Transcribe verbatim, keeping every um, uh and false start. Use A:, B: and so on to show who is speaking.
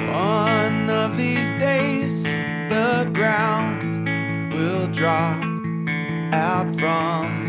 A: One of these days, the ground will drop out from